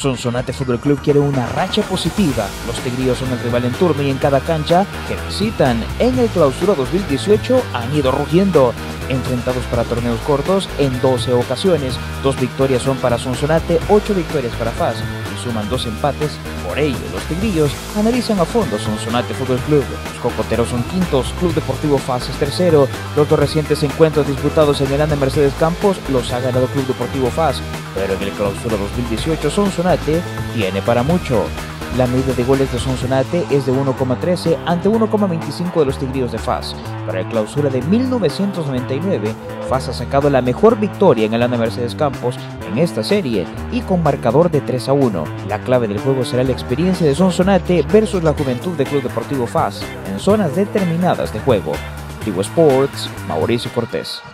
Sonsonate Fútbol Club quiere una racha positiva. Los Tigrillos son el rival en turno y en cada cancha que visitan en el Clausura 2018 han ido rugiendo. Enfrentados para torneos cortos en 12 ocasiones, 2 victorias son para Sonsonate, 8 victorias para FAS y suman 2 empates. Por ello, los Tigrillos analizan a fondo Sonsonate Fútbol Club. Los Cocoteros son quintos, Club Deportivo FAS es tercero. Los dos recientes encuentros disputados en el Anda Mercedes Campos los ha ganado Club Deportivo FAS, pero en el Clausura 2018 Sonsonate tiene para mucho. La medida de goles de Sonsonate es de 1,13 ante 1,25 de los Tigrillos de FAS. Para el Clausura de 1999, FAS ha sacado la mejor victoria en el Anda Mercedes Campos en esta serie y con marcador de 3-1. La clave del juego será la experiencia de Sonsonate versus la juventud de Club Deportivo FAS en zonas determinadas de juego. Tigo Sports, Mauricio Cortés.